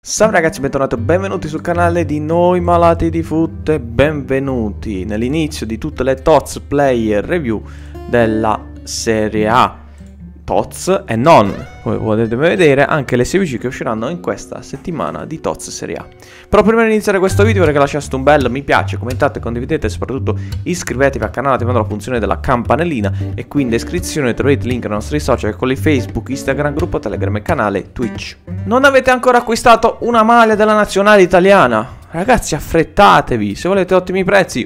Ciao ragazzi, bentornati e benvenuti sul canale di Noi Malati di Foot e benvenuti nell'inizio di tutte le TOTS Player Review della Serie A. TOTS e non, come potete vedere, anche le SVG che usciranno in questa settimana di TOTS Serie A. Però prima di iniziare questo video vorrei che lasciaste un bel mi piace, commentate, condividete e soprattutto iscrivetevi al canale attivando la funzione della campanellina. E qui in descrizione troverete il link ai nostri social, quelli Facebook, Instagram, gruppo Telegram e canale Twitch. Non avete ancora acquistato una maglia della nazionale italiana? Ragazzi, affrettatevi, se volete ottimi prezzi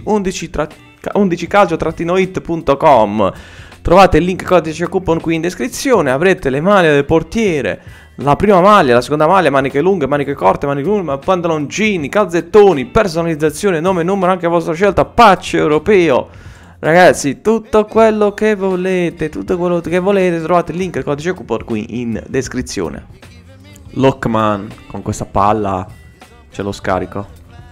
11calcio-it.com. Trovate il link codice coupon qui in descrizione. Avrete le maglie del portiere, la prima maglia, la seconda maglia, maniche lunghe, maniche corte, maniche lunghe, pantaloncini, calzettoni, personalizzazione, nome e numero anche a vostra scelta, patch europeo. Ragazzi, tutto quello che volete, trovate il link codice coupon qui in descrizione. Lookman con questa palla ce lo scarico.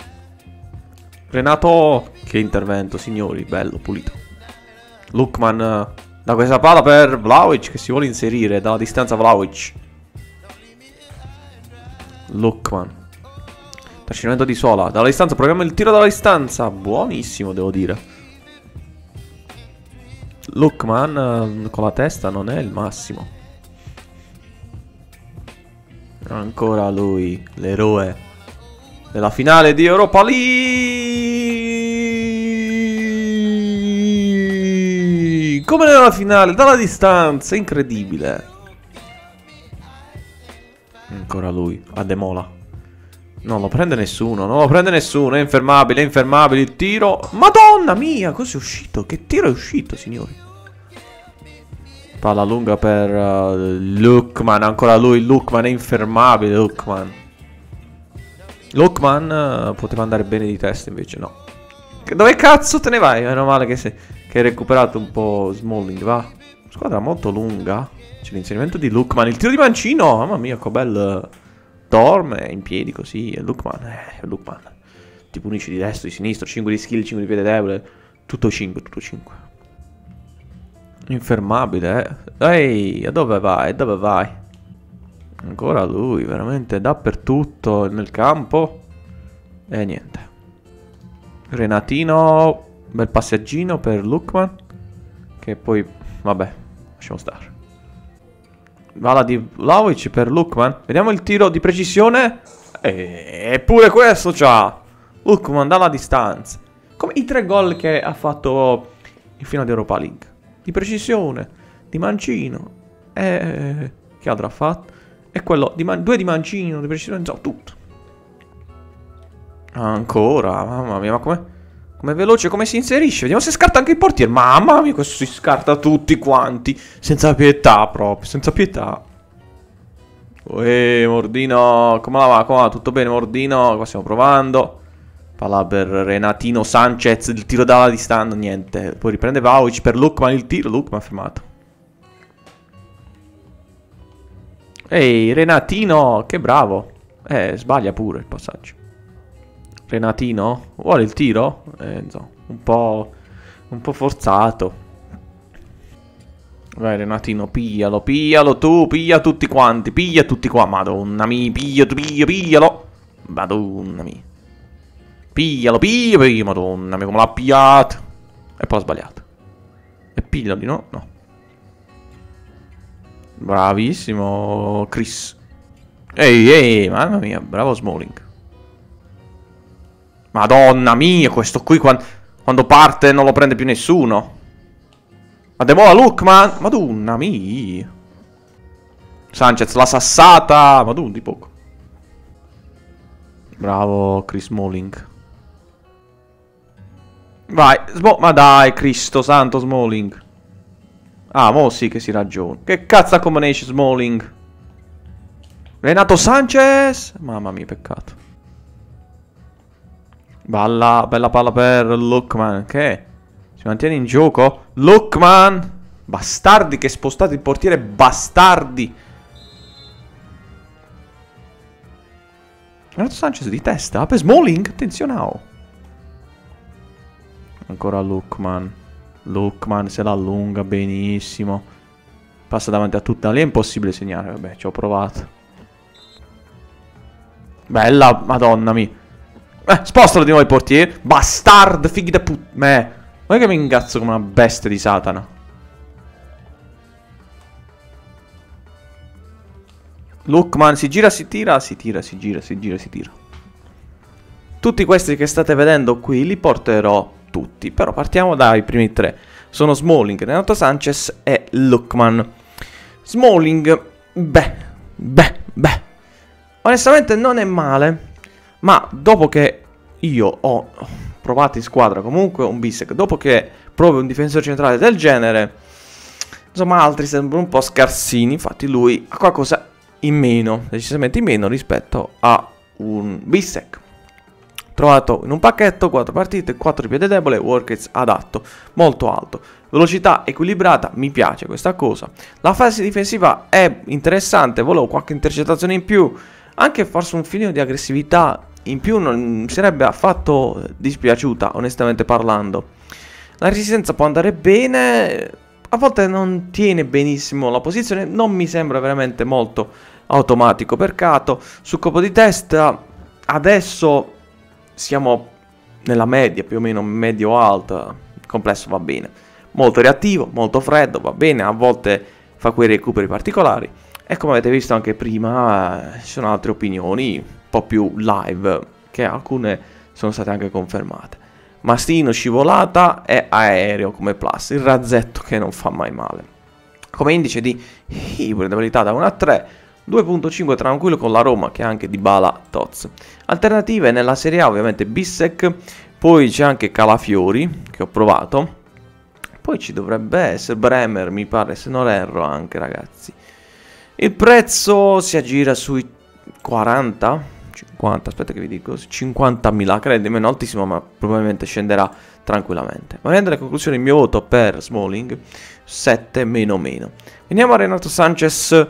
Renato, che intervento, signori, bello, pulito. Lookman da questa palla per Vlahovic che si vuole inserire dalla distanza. Vlahovic. Lookman. Trascinamento di Sola dalla distanza, proviamo il tiro dalla distanza. Buonissimo, devo dire. Lookman con la testa non è il massimo. Ancora lui, l'eroe della finale di Europa League. Come nella finale, dalla distanza, incredibile. Ancora lui, Ademola. Non lo prende nessuno, non lo prende nessuno, è infermabile, il tiro. Madonna mia, cos'è uscito? Che tiro è uscito, signori? Palla lunga per Lookman, ancora lui, Lookman è infermabile, Lookman poteva andare bene di testa, invece no. Dove cazzo te ne vai? Meno male che hai recuperato un po' Smalling, va. Squadra molto lunga. C'è l'inserimento di Lookman, il tiro di mancino. Mamma mia, che bel dorme in piedi così. E Lookman, Lookman ti punisce di destra, di sinistro, 5 di skill, 5 di piede debole. Tutto 5, tutto 5. Infermabile, Ehi, a dove vai? Dove vai? Ancora lui, veramente dappertutto nel campo. E niente. Renatino, bel passaggino per Lookman. Che poi, vabbè, lasciamo stare. Vala di Vlahovic per Lookman. Vediamo il tiro di precisione. Eppure questo c'ha. Lookman dalla distanza. Come i 3 gol che ha fatto in finale di Europa League. Di precisione, di mancino. Che altro ha fatto? E quello, 2 di mancino, di precisione, insomma, tutto. Ancora, mamma mia, ma com'è veloce, come si inserisce. Vediamo se scarta anche il portiere. Mamma mia, questo si scarta tutti quanti. Senza pietà proprio, senza pietà. Mordino, come va? Tutto bene, Mordino? Qua stiamo provando. Palla per Renatino Sanchez, il tiro dalla distanza, niente. Poi riprende Vlahovic per Lookman, il tiro, Lookman fermato. Ehi, Renatino, che bravo. Sbaglia pure il passaggio. Renatino, vuole il tiro? No, un po' forzato. Vai Renatino, piglialo tu, piglia tutti quanti, Madonna mia, piglialo. Madonna mia. Piglialo, Madonna mia, come l'ha pigliato. E poi ha sbagliato. E pigliali, no? No. Bravissimo, Chris. Ehi, mamma mia, bravo Smalling. Madonna mia, questo qui quando parte non lo prende più nessuno. Ademola Lookman. Madonna mia. Sanchez, la sassata. Madonna, di poco. Bravo Chris Smalling. Vai, ma dai, Cristo santo Smalling. Ah, mo sì che si ragiona. Che cazzo combination Smalling. Renato Sanchez. Mamma mia, peccato. Bella palla per Lookman. Che? Si mantiene in gioco? Lookman. Bastardi che spostate il portiere. Bastardi. Renato Sanchez di testa. Per Smalling. Attenzione. Ancora Lookman. Lookman se la allunga benissimo. Passa davanti a tutta. Lì è impossibile segnare. Vabbè, ci ho provato. Bella, madonna mia. Spostalo di nuovo il portiere. Bastard, figli da put... Guarda che mi ingazzo come una bestia di Satana. Lookman si gira, si tira, si tira, si gira, si gira, si tira. Tutti questi che state vedendo qui li porterò tutti. Però partiamo dai primi tre. Sono Smalling, Renato Sanchez e Lookman. Smalling, beh. Onestamente non è male. Ma dopo che io ho provato in squadra comunque un Bissek, dopo che provo un difensore centrale del genere, insomma altri sembrano un po' scarsini. Infatti lui ha qualcosa in meno, decisamente in meno rispetto a un Bissek. Trovato in un pacchetto, 4 partite, 4 di piede debole, work rate adatto, molto alto. Velocità equilibrata, mi piace questa cosa. La fase difensiva è interessante, volevo qualche intercettazione in più. Anche forse un filino di aggressività in più non mi sarebbe affatto dispiaciuta, onestamente parlando. La resistenza può andare bene, a volte non tiene benissimo la posizione, non mi sembra veramente molto automatico. Peccato, sul colpo di testa adesso siamo nella media, più o meno medio-alta, il complesso va bene. Molto reattivo, molto freddo, va bene, a volte fa quei recuperi particolari. E come avete visto anche prima, ci sono altre opinioni, un po' più live, che alcune sono state anche confermate. Mastino, scivolata e aereo come plus, il razzetto che non fa mai male. Come indice di ibridabilità da 1 a 3, 2.5 tranquillo con la Roma, che è anche Dybala Toz. Alternative nella Serie A ovviamente Bissek, poi c'è anche Calafiori, che ho provato. Poi ci dovrebbe essere Bremer, mi pare, se non erro anche, ragazzi. Il prezzo si aggira sui 40, 50, aspetta che vi dico, 50.000, credo, meno altissimo, ma probabilmente scenderà tranquillamente. Ma prendere le conclusioni, il mio voto per Smalling, 7 meno. Veniamo a Renato Sanchez,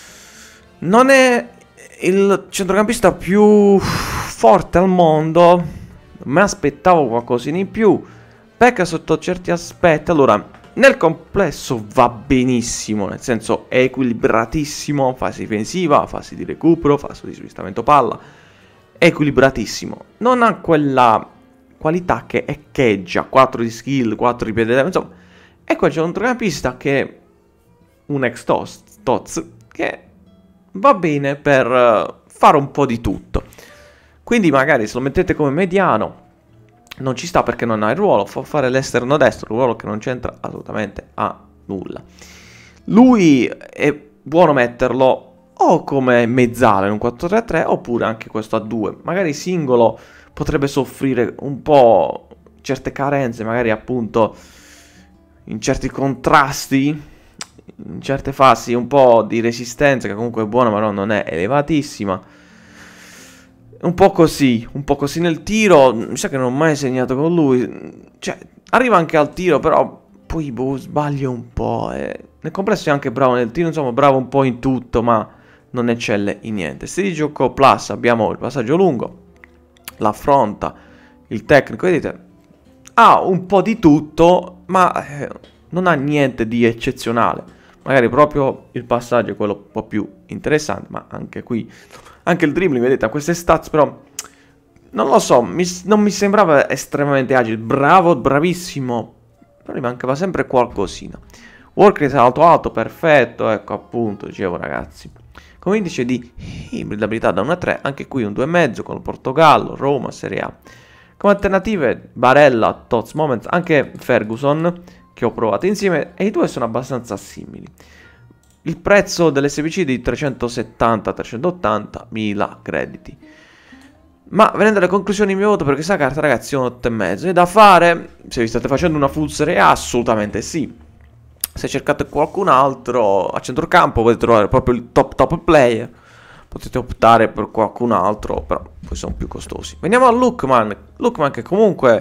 non è il centrocampista più forte al mondo, mi aspettavo qualcosina in più, pecca sotto certi aspetti. Allora, nel complesso va benissimo, nel senso è equilibratissimo, fase difensiva, fase di recupero, fase di smistamento palla, è equilibratissimo. Non ha quella qualità che echeggia, 4 di skill, 4 di piede, insomma, e qua c'è un centrocampista che un ex Toz che va bene per fare un po' di tutto. Quindi magari se lo mettete come mediano non ci sta perché non ha il ruolo, fa fare l'esterno destro, un ruolo che non c'entra assolutamente a nulla. Lui è buono metterlo o come mezzala in un 4-3-3 oppure anche questo a 2. Magari singolo potrebbe soffrire un po' certe carenze, magari appunto in certi contrasti, in certe fasi un po' di resistenza che comunque è buona ma non è elevatissima. Un po' così nel tiro, mi sa che non ho mai segnato con lui, cioè arriva anche al tiro però poi sbaglia un po', nel complesso è anche bravo nel tiro, insomma bravo un po' in tutto ma non eccelle in niente. Stile di gioco plus, abbiamo il passaggio lungo, l'affronta, il tecnico, vedete, ha un po' di tutto ma non ha niente di eccezionale, magari proprio il passaggio è quello un po' più interessante, ma anche qui... Anche il dribbling, vedete, ha queste stats, però non lo so, non mi sembrava estremamente agile. Bravo, bravissimo, però gli mancava sempre qualcosina. Work rate alto, perfetto, ecco appunto, dicevo ragazzi. Come indice di ibridabilità da 1 a 3, anche qui un 2,5 con il Portogallo, Roma, Serie A. Come alternative, Barella, Tots Moments, anche Ferguson, che ho provato insieme, e i due sono abbastanza simili. Il prezzo dell'SBC è di 370-380 mila crediti. Ma venendo alle conclusioni il mio voto per questa carta, ragazzi, è un 8,5. È da fare, se vi state facendo una full Serie A, assolutamente sì. Se cercate qualcun altro a centrocampo potete trovare proprio il top player. Potete optare per qualcun altro, però poi sono più costosi. Veniamo a Lookman. Lookman che comunque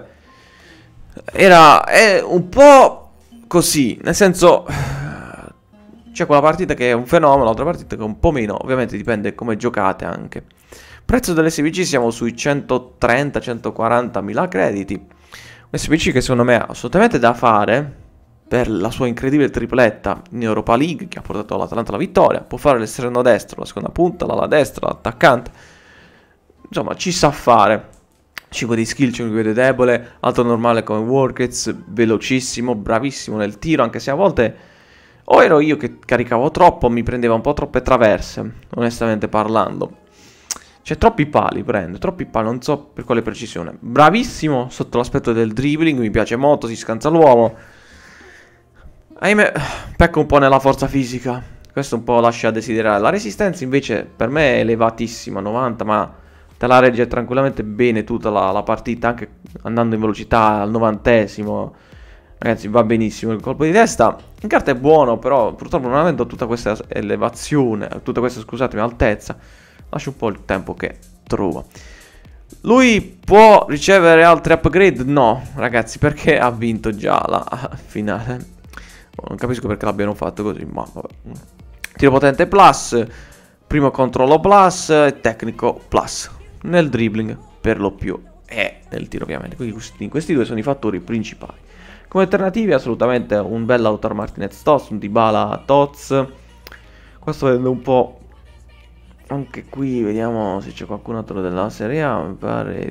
è un po' così, nel senso... C'è quella partita che è un fenomeno, l'altra partita che è un po' meno, ovviamente dipende come giocate anche. Prezzo dell'SBC siamo sui 130-140 mila crediti. Un SBC che secondo me è assolutamente da fare per la sua incredibile tripletta in Europa League che ha portato l'Atalanta alla vittoria. Può fare l'esterno destro, la seconda punta, l'ala destra, l'attaccante. insomma, ci sa fare. 5 di skill, 5 di debole, alto normale come Workets, velocissimo, bravissimo nel tiro, anche se a volte o ero io che caricavo troppo, mi prendeva un po' troppe traverse, onestamente parlando. C'è troppi pali, prende, troppi pali, non so per quale precisione. Bravissimo sotto l'aspetto del dribbling, mi piace molto, si scansa l'uomo. Ahimè, pecca un po' nella forza fisica, questo un po' lascia a desiderare. La resistenza invece per me è elevatissima, 90, ma te la regge tranquillamente bene tutta la partita, anche andando in velocità al 90esimo. Ragazzi, va benissimo il colpo di testa. In carta è buono, però purtroppo non avendo tutta questa elevazione, tutta questa, scusatemi, altezza, lascia un po' il tempo che trova. Lui può ricevere altri upgrade? No, ragazzi, perché ha vinto già la finale. Non capisco perché l'abbiano fatto così, ma vabbè. Tiro potente plus, primo controllo plus e tecnico plus. Nel dribbling per lo più e nel tiro ovviamente. Quindi questi due sono i fattori principali. Come alternative assolutamente un bel Lautaro Martinez Tots, un Dybala Tots. Questo vende un po'. Anche qui vediamo se c'è qualcun altro della Serie A. Mi pare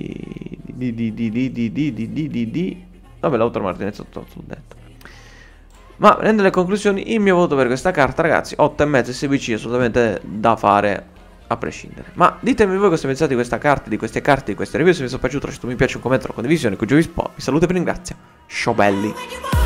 vabbè, Lautaro Martinez Tots l'ho detto. Ma prendendo le conclusioni, il mio voto per questa carta, ragazzi, 8,5 SBC assolutamente da fare a prescindere. Ma ditemi voi cosa pensate di questa carta, di queste carte, di queste review. Se vi sono piaciuto lasciate un mi piace, un commento, una condivisione. Con Giovi Spo, vi saluto e vi ringrazio. Ciao belli.